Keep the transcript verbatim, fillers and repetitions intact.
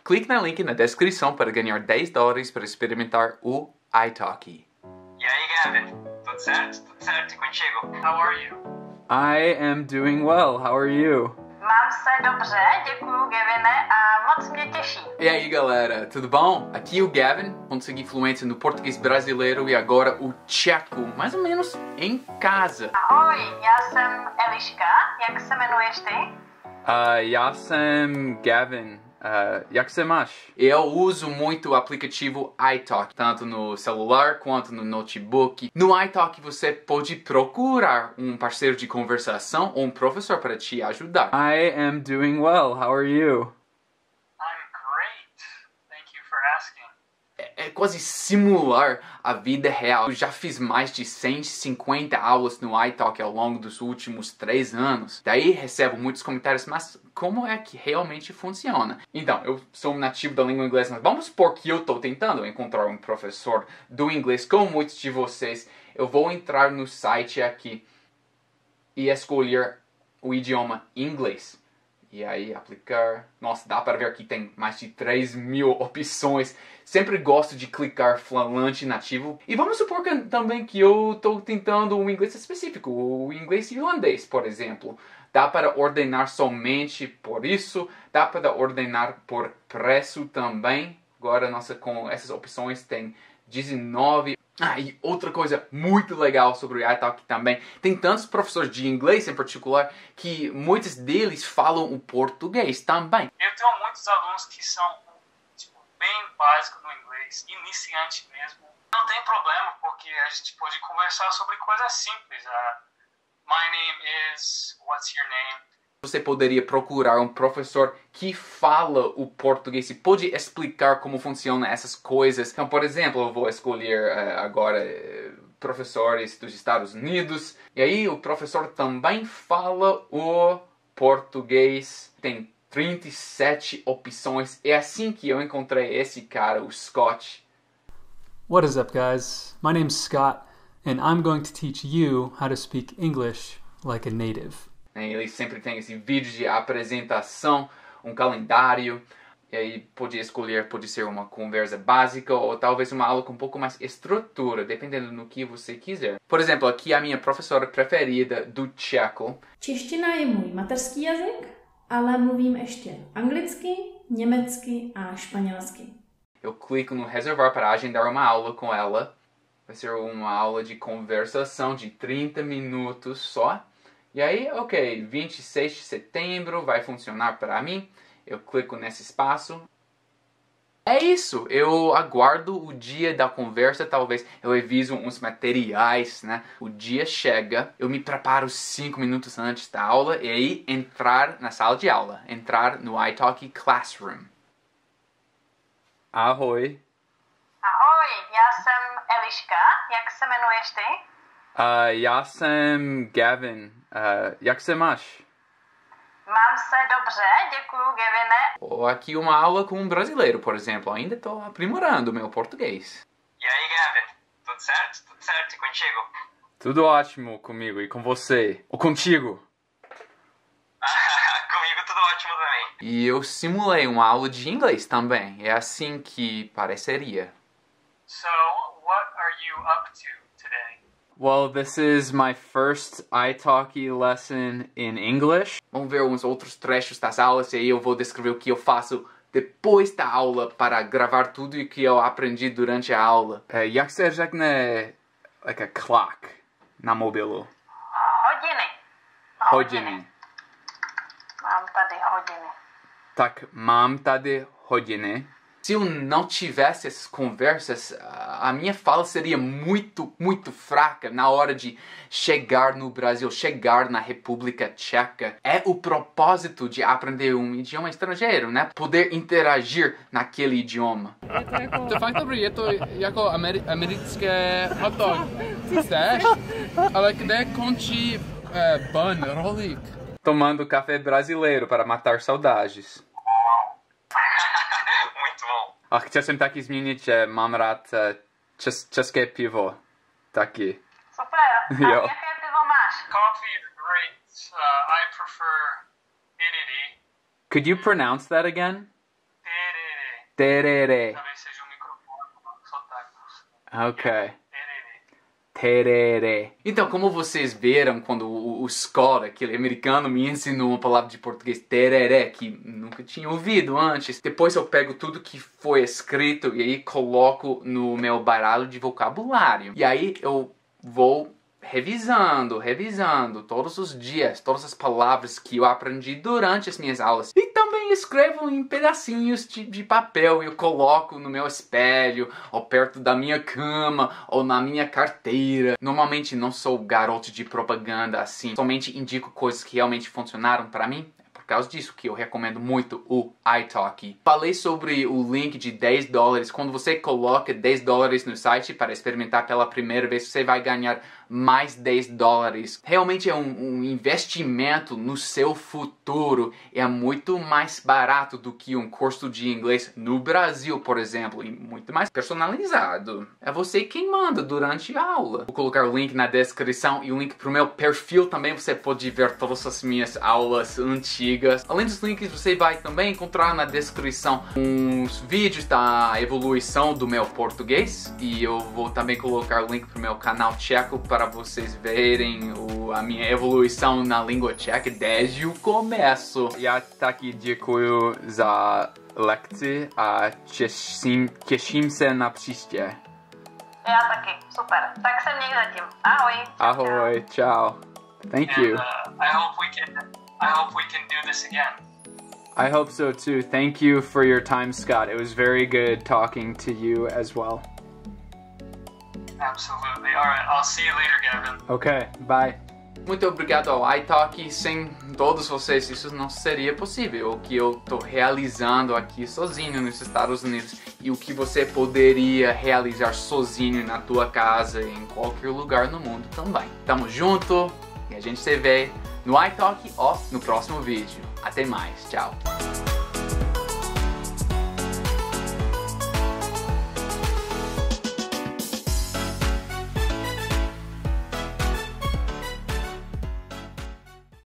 Clique no link na descrição para ganhar dez dólares para experimentar o italki. E aí, Gavin? Tudo certo? Tudo certo e contigo? How are you? I am doing well. How are you? Mám se dobře, děkuju, Gavine, a moc mě těší. E aí, galera, tudo bom? Aqui é o Gavin, consegui fluência no português brasileiro e agora o tcheco, mais ou menos em casa. Ahoj, já jsem Eliška, jak se jmenuješ ty? Uh, já jsem Gavin. Uh, jak se máš? Eu uso muito o aplicativo italki, tanto no celular quanto no notebook. No italki você pode procurar um parceiro de conversação ou um professor para te ajudar. I am doing well. How are you? I'm great. Thank you for asking. É, é quase simular a vida real. Eu já fiz mais de cento e cinquenta aulas no italki ao longo dos últimos três anos. Daí recebo muitos comentários, mas como é que realmente funciona? Então, eu sou um nativo da língua inglesa, mas vamos supor que eu estou tentando encontrar um professor do inglês, como muitos de vocês. Eu vou entrar no site aqui e escolher o idioma inglês. E aí, aplicar. Nossa, dá para ver que tem mais de três mil opções. Sempre gosto de clicar falante nativo. E vamos supor que, também que eu estou tentando um inglês específico, o inglês irlandês, por exemplo. Dá para ordenar somente por isso. Dá para ordenar por preço também. Agora, nossa, com essas opções tem dezenove. Ah, e outra coisa muito legal sobre o italki também, tem tantos professores de inglês em particular que muitos deles falam o português também. Eu tenho muitos alunos que são tipo, bem básicos no inglês, iniciante mesmo. Não tem problema, porque a gente pode conversar sobre coisas simples. Uh, my name is, what's your name? Você poderia procurar um professor que fala o português e pode explicar como funcionam essas coisas. Então, por exemplo, eu vou escolher uh, agora uh, professores dos Estados Unidos. E aí o professor também fala o português. Tem trinta e sete opções. É assim que eu encontrei esse cara, o Scott. What is up, guys? My name's Scott, and I'm going to teach you how to speak English like a native. Ele sempre tem esse vídeo de apresentação, um calendário, e aí pode escolher, pode ser uma conversa básica ou talvez uma aula com um pouco mais estrutura, dependendo do que você quiser. Por exemplo, aqui a minha professora preferida do tcheco. Čeština je můj mateřský jazyk, ale mluvím ještě anglicky, německy a španělsky. Eu clico no reservar para agendar uma aula com ela. Vai ser uma aula de conversação de trinta minutos só. E aí, ok, vinte e seis de setembro vai funcionar para mim. Eu clico nesse espaço. É isso, eu aguardo o dia da conversa, talvez eu reviso uns materiais, né? O dia chega, eu me preparo cinco minutos antes da aula e aí entrar na sala de aula, entrar no italki Classroom. Ahoj. Ahoj, já jsem Eliška, jak se jmenuješ ty? Uh, já jsem Gavin. Uh, jak se máš? Mám se dobře, děkuju, Gavine. Ou aqui uma aula com um brasileiro, por exemplo. Ainda estou aprimorando o meu português. E aí, Gavin? Tudo certo? Tudo certo e contigo? Tudo ótimo comigo e com você. Ou contigo. Comigo tudo ótimo também. E eu simulei uma aula de inglês também. É assim que pareceria. So, what are you up to today? Well, this is my first italki lesson in English. Vamos ver uns outros trechos das aulas e aí eu vou descrever o que eu faço depois da aula para gravar tudo o que eu aprendi durante a aula. Uh, jak se řekne like a clock na mobilu? Hodiny. Hodiny. Mám tady hodiny. Tak mám tady hodiny. Se eu não tivesse essas conversas, a minha fala seria muito, muito fraca na hora de chegar no Brasil, chegar na República Tcheca. É o propósito de aprender um idioma estrangeiro, né? Poder interagir naquele idioma. To fakt dobrý, je to jako ameri americké hot dog. Chceš? Ale kde končí uh, bun, rolik? Tomando café brasileiro para matar saudades. A chtěl jsem taky zmínit, že mám rád čes, české pivo. Taky. Super. A Jo. jaké pivo máš? Coffee is great. Uh, I prefer Iriri. Could you pronounce that again? Iriri. Tereré. Talvez seja um microfone, um sotaque. Ok. Tereré. Tereré. Então, como vocês viram quando o, o Scott, aquele americano, me ensinou uma palavra de português, tereré, que nunca tinha ouvido antes. Depois eu pego tudo que foi escrito e aí coloco no meu baralho de vocabulário. E aí eu vou revisando, revisando todos os dias, todas as palavras que eu aprendi durante as minhas aulas. E também escrevo em pedacinhos de, de papel e eu coloco no meu espelho, ou perto da minha cama, ou na minha carteira. Normalmente não sou garoto de propaganda assim, somente indico coisas que realmente funcionaram para mim. Por causa disso que eu recomendo muito o iTalki. Falei sobre o link de dez dólares. Quando você coloca dez dólares no site para experimentar pela primeira vez, você vai ganhar mais dez dólares. Realmente é um, um investimento no seu futuro. É muito mais barato do que um curso de inglês no Brasil, por exemplo. E muito mais personalizado. É você quem manda durante a aula. Vou colocar o link na descrição e o link para o meu perfil também. Você pode ver todas as minhas aulas antigas. Além dos links, você vai também encontrar na descrição uns vídeos da evolução do meu português. E eu vou também colocar o link para o meu canal tcheco para vocês verem o, a minha evolução na língua tcheca desde o começo. Ja taky děkuji za lekci a těším, těším se na příště. Já taky, super. Tak se měj zatím. Ahoj. Ahoj, ciao. Thank you. And, uh, I hope we can. I hope we can do this again. I hope so too. Thank you for your time, Scott. It was very good talking to you as well. Absolutely. All right. I'll see you later, Gavin. Okay, bye. Muito obrigado ao iTalki. Sem todos vocês, isso não seria possível. O que eu tô realizando aqui sozinho nos Estados Unidos e o que você poderia realizar sozinho na tua casa e em qualquer lugar no mundo também. Tamo junto e a gente se vê no iTalki ou no próximo vídeo. Até mais, tchau!